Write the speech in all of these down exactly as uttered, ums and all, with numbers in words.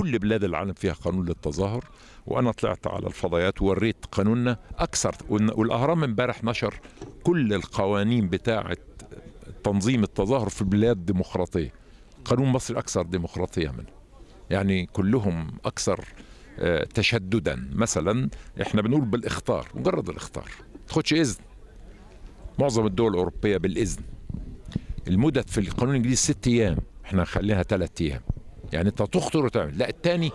كل بلاد العالم فيها قانون للتظاهر، وانا طلعت على الفضائيات ووريت قانوننا اكثر. والاهرام امبارح نشر كل القوانين بتاعه تنظيم التظاهر في بلاد ديمقراطيه. قانون مصر اكثر ديمقراطيه منه، يعني كلهم اكثر تشددا. مثلا احنا بنقول بالاخطار، مجرد الاخطار تاخدش اذن. معظم الدول الاوروبيه بالاذن. المدد في القانون الانجليزي ست ايام، احنا نخليها ثلاث ايام. يعني انت تخطر وتعمل، لا الثاني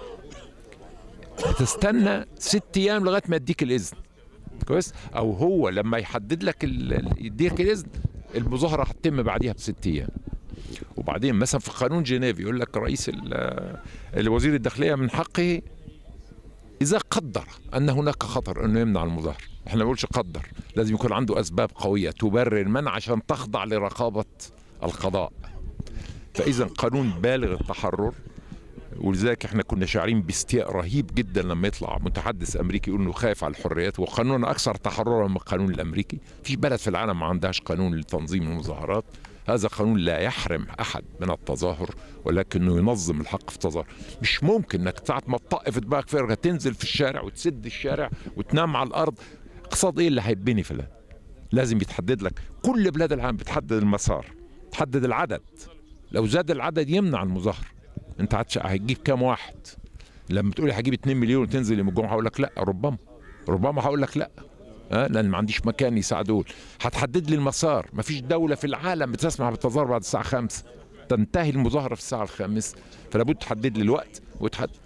تستنى ست ايام لغايه ما يديك الاذن. كويس؟ او هو لما يحدد لك يديك الاذن، المظاهره هتتم بعديها بست ايام. وبعدين مثلا في قانون جنيف يقول لك رئيس الوزير الداخليه من حقه إذا قدر أن هناك خطر أنه يمنع المظاهرة. احنا ما بنقولش قدر، لازم يكون عنده أسباب قوية تبرر المنع عشان تخضع لرقابة القضاء. فإذا قانون بالغ التحرر، ولذلك احنا كنا شاعرين باستياء رهيب جدا لما يطلع متحدث أمريكي يقول إنه خايف على الحريات، وقانوننا أكثر تحررا من القانون الأمريكي. فيش بلد في العالم ما عندهاش قانون لتنظيم المظاهرات. هذا قانون لا يحرم احد من التظاهر، ولكنه ينظم الحق في التظاهر. مش ممكن انك ساعه ما تطق في دماغك فرقه تنزل في الشارع وتسد الشارع وتنام على الارض. اقتصاد ايه اللي هيتبني في البلد؟ لازم يتحدد لك. كل بلاد العالم بتحدد المسار، تحدد العدد. لو زاد العدد يمنع المظاهره. انت هتجيب كام واحد؟ لما تقولي هجيب اتنين مليون وتنزل يوم الجمعه هقول لك لا، ربما ربما هقول لك لا، أه؟ لان ما عنديش مكان يساعدون. هتحدد لي المسار. ما فيش دوله في العالم بتسمح بالتظاهر بعد الساعه خمسة، تنتهي المظاهره في الساعه الخامسة. فلا بد تحدد لي الوقت وتحدد